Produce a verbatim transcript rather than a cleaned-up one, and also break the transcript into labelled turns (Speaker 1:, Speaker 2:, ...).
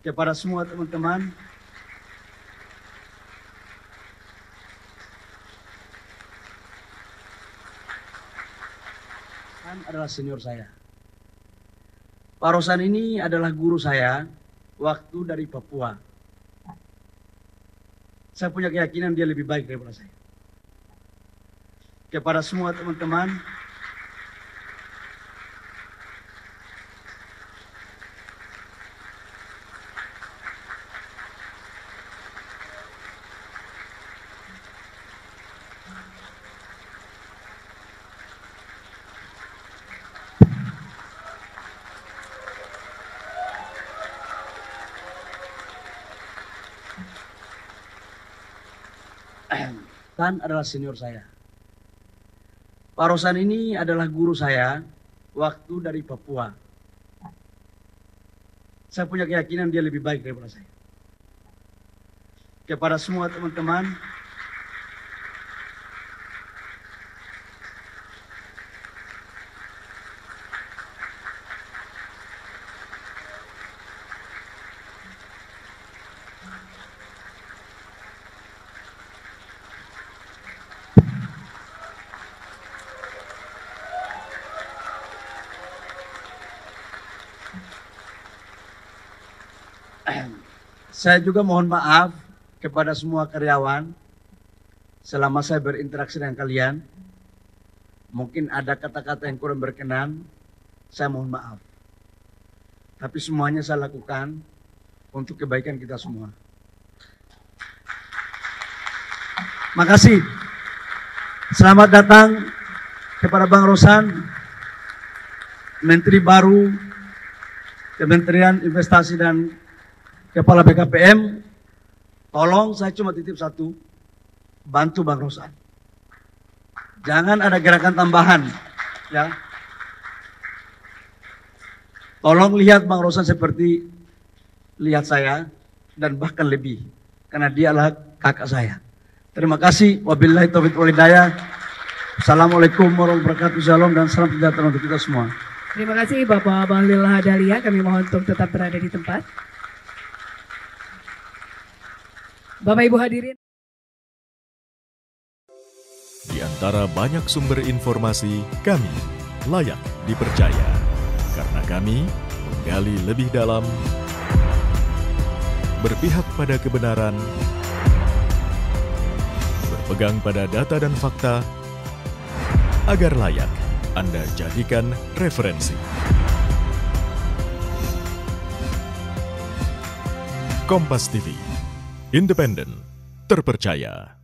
Speaker 1: kepada semua teman-teman kan adalah senior saya. Pak Rosan ini adalah guru saya waktu dari Papua. Saya punya keyakinan dia lebih baik daripada saya. Kepada semua teman-teman kan adalah senior saya. Pak Rosan ini adalah guru saya waktu dari Papua. Saya punya keyakinan dia lebih baik daripada saya. Kepada semua teman-teman saya juga mohon maaf kepada semua karyawan selama saya berinteraksi dengan kalian. Mungkin ada kata-kata yang kurang berkenan, saya mohon maaf. Tapi semuanya saya lakukan untuk kebaikan kita semua. Makasih. Selamat datang kepada Bang Rosan, Menteri baru Kementerian Investasi dan Kepala B K P M. Tolong saya cuma titip satu, bantu Bang Rosan. Jangan ada gerakan tambahan, ya. Tolong lihat Bang Rosan seperti lihat saya dan bahkan lebih, karena dia adalah kakak saya. Terima kasih. Wabillahi taufiq wal hidayah. Assalamualaikum warahmatullahi wabarakatuh. Shalom dan salam sejahtera untuk kita semua.
Speaker 2: Terima kasih Bapak Bahlil Lahadalia. Kami mohon untuk tetap berada di tempat. Bapak Ibu hadirin.
Speaker 3: Di antara banyak sumber informasi, kami layak dipercaya. Karena kami menggali lebih dalam, berpihak pada kebenaran, berpegang pada data dan fakta, agar layak Anda jadikan referensi. Kompas T V, independen, terpercaya.